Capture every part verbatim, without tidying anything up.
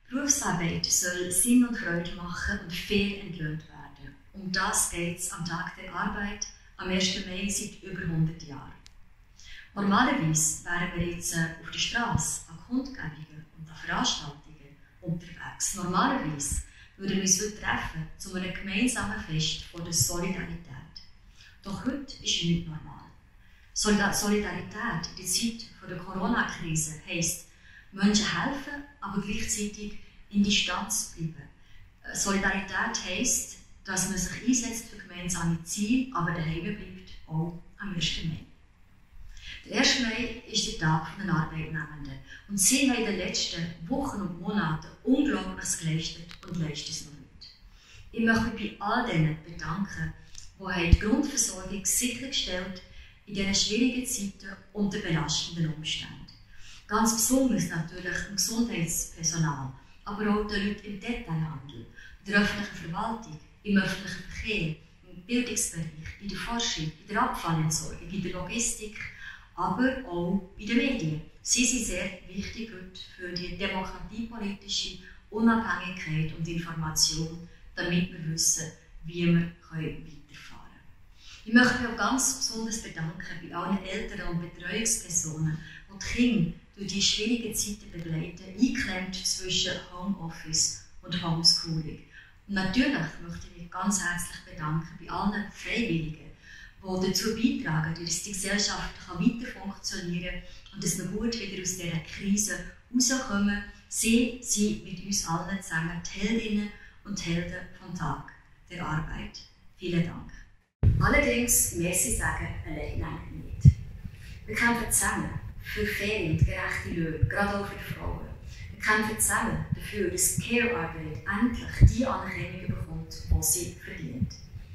Berufsarbeit soll Sinn und Freude machen und fair entlöhnt werden. Um das geht es am Tag der Arbeit, am ersten Mai seit über hundert Jahren. Normalerweise wären wir jetzt auf der Straße, an Kundgebungen und an Veranstaltungen unterwegs. Normalerweise würden wir uns heute treffen zu einem gemeinsamen Fest von der Solidarität. Doch heute ist nicht normal. Solidarität in der Zeit der Corona-Krise heisst, Menschen helfen, aber gleichzeitig in Distanz bleiben. Solidarität heisst, dass man sich einsetzt für gemeinsame Ziele, aber daheim bleibt, auch am ersten Mai. Der erste Mai ist der Tag der Arbeitnehmenden und sie haben in den letzten Wochen und Monaten Unglaubliches geleistet und leisten es noch nicht. Ich möchte mich bei all denen bedanken, die die Grundversorgung sichergestellt in diesen schwierigen Zeiten unter belastenden Umständen. Ganz besonders natürlich im Gesundheitspersonal, aber auch den Leuten im Detailhandel, in der öffentlichen Verwaltung, im öffentlichen Verkehr, im Bildungsbereich, in der Forschung, in der Abfallentsorgung, in der Logistik, aber auch in den Medien. Sie sind sehr wichtig heute für die demokratiepolitische Unabhängigkeit und Information, damit wir wissen, wie wir weiterfahren können. Ich möchte mich auch ganz besonders bedanken bei allen Eltern und Betreuungspersonen, die die Kinder durch die schwierigen Zeiten begleiten, eingeklemmt zwischen Homeoffice und Homeschooling. Und natürlich möchte ich mich ganz herzlich bedanken bei allen Freiwilligen, die dazu beitragen, dass die Gesellschaft weiter funktionieren kann und dass wir gut wieder aus dieser Krise herauskommen. Sie sind mit uns allen zusammen die Heldinnen und Helden vom Tag der Arbeit. Vielen Dank. Allerdings, merci sagen, allein reicht nicht. Wir kämpfen zusammen für faire und gerechte Löhne, gerade auch für die Frauen. Wir kämpfen zusammen dafür, dass Care-Arbeit endlich die Anerkennung bekommt, die sie verdient.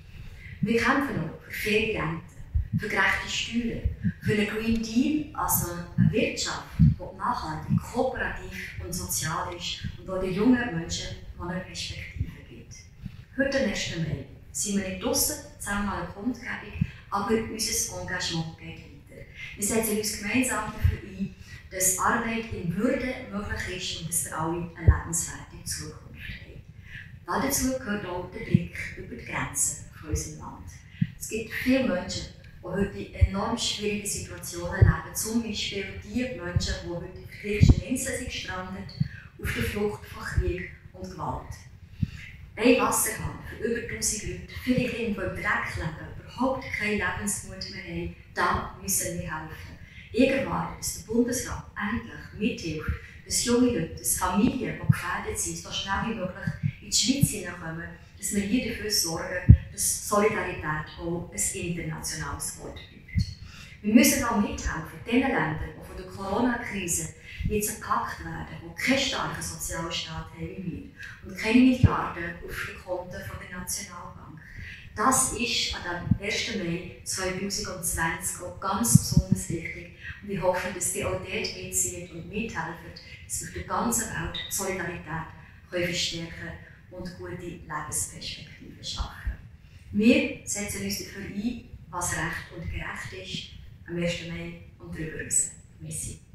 Wir kämpfen auch für faire Renten, für gerechte Steuern, für einen Green Deal, also eine Wirtschaft, die nachhaltig, kooperativ und sozial ist und die den jungen Menschen eine Perspektive gibt. Heute, am ersten Mai, sind wir nicht draussen, zusammen an einer Kundgebung, aber unser Engagement geht weiter. Wir setzen uns gemeinsam dafür ein, dass Arbeit in Würde möglich ist und dass wir alle eine lebenswerte Zukunft haben. Dazu gehört auch der Blick über die Grenzen von unserem Land. Es gibt viele Menschen, die heute in enorm schwierigen Situationen leben, zum Beispiel die Menschen, die heute auf griechischen Inseln sind gestrandet, auf der Flucht von Krieg und Gewalt. Ein Wasserhahn für über tausend Leute, viele Kinder, die im Dreck leben, überhaupt keinen Lebensmut mehr haben, da müssen wir helfen. Ich erwarte, dass der Bundesrat endlich mithilft, dass junge Leute, dass Familien, die gefährdet sind, so schnell wie möglich in die Schweiz hineinkommen, dass wir hier dafür sorgen, dass Solidarität auch ein internationales Wort bleibt. Wir müssen auch mithelfen, den Ländern, die von der Corona-Krise jetzt gepackt werden, die keinen starken Sozialstaat haben wie wir und keine Milliarden auf den Konten der Nationalbank. Das ist an dem ersten Mai zweitausendzwanzig auch ganz besonders wichtig und ich hoffe, dass ihr auch dort mitzieht und mithelft, dass wir auf der ganzen Welt die Solidarität verstärken können und gute Lebensperspektiven schaffen. Wir setzen uns dafür ein, was recht und gerecht ist, am ersten Mai und darüber hinaus. Merci.